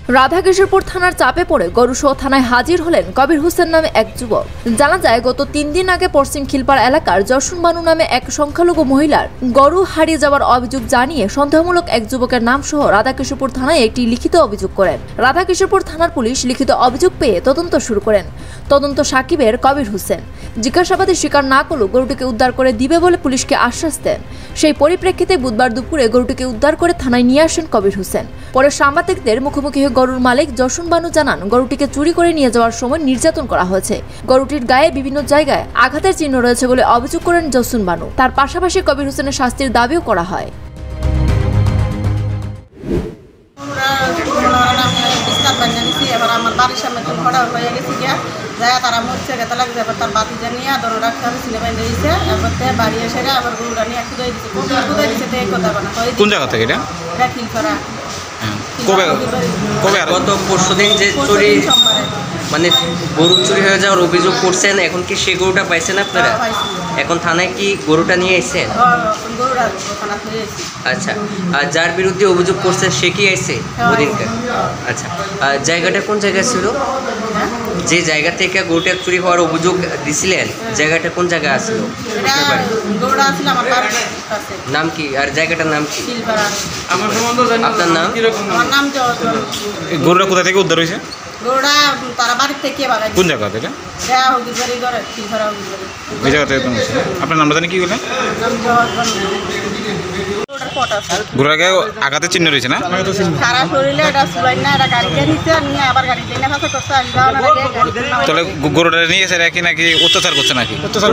রাধাকিশোরপুর থানার চাপে পড়ে গরুসহ থানায় হাজির হলেন কবির হোসেন নামে এক যুবক। জানা যায় গত 3 দিন আগে পশ্চিম খিলপাড় এলাকার জসুন বানু নামে এক সংখ্যালঘু মহিলার গরু হারিয়ে যাওয়ার অভিযোগ জানিয়ে সন্দেহমূলক এক যুবকের নাম সহ রাধাকিশোরপুর থানায় একটি লিখিত অভিযোগ করেন। রাধাকিশোরপুর থানার পুলিশ লিখিত অভিযোগ পেয়ে তদন্ত শুরু করেন। তদন্ত সাকিবের কবির হোসেন জিজ্ঞাসাবাদে স্বীকার না করলেও গরুটিকে উদ্ধার করে দিবে বলে পুলিশকে আশ্বাস দেন। সেই পরিপ্রেক্ষিতে বুধবার দুপুরে গরুটিকে উদ্ধার করে থানায় নিয়ে আসেন কবির হোসেন। পরে সাংবাদিকদের মুখোমুখি হয়ে গরুর মালিক জসুন বানু জানান, গরুটিকে চুরি করে নিয়ে যাওয়ার সময় নির্যাতন করা হয়েছে। গরুটির গায়ে বিভিন্ন জায়গায় আঘাতের চিহ্ন রয়েছে বলে অভিযোগ করেন জসুন বানু। তার পাশাপাশি কবির হোসেনের শাস্তির দাবিও করা হয়। তারা মরছে গেতে লাগছে এবার তার বাতি জানিয়ে দৌড় রাখতে হবে ছিলে বাইরে দিয়েছে এবার বাড়ি এসে আবার গরুটা নিয়ে খুদাই দিচ্ছে এই কথা বানা কোন জায়গা থেকে এটা খিলপাড়া গত পরশুদিন যে চুরি মানে গরু চুরি হয়ে যাওয়ার অভিযোগ করছেন, এখন কি সেই গরুটা পাইছেন আপনারা? এখন থানায় কি গরুটা নিয়ে এসেছেন? আচ্ছা, আর যার বিরুদ্ধে অভিযোগ করছেন সে কি আইছে ওদিনকে? আচ্ছা, জায়গাটা কোন জায়গায় ছিল? যে জায়গা থেকে গরুটা চুরি হওয়ার অভিযোগ দিছিলেন জায়গাটা কোন জায়গায় আসলো? নাম কি আর জায়গাটার নাম কি? আপনার নাম? গরুটা কোথা থেকে উদ্ধার হয়েছে? কোন জায়গা থেকে? এই জায়গা থেকে। আপনার নামটা জানি কি বললেন? গরুর গায়ে আঘাতের চিহ্ন রয়েছে না? তাহলে গরুটা নিয়ে এসে রাখি নাকি অত্যাচার করছে নাকি?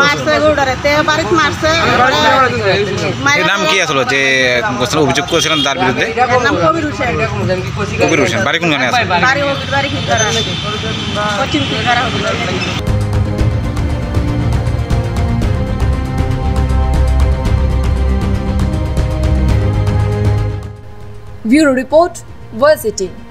নাম কি আসলো যে অভিযোগ করেছিলেন তার বিরুদ্ধে? কবির হোসেন। বাড়ি কোনখানে আছে? Bureau report, voice 18।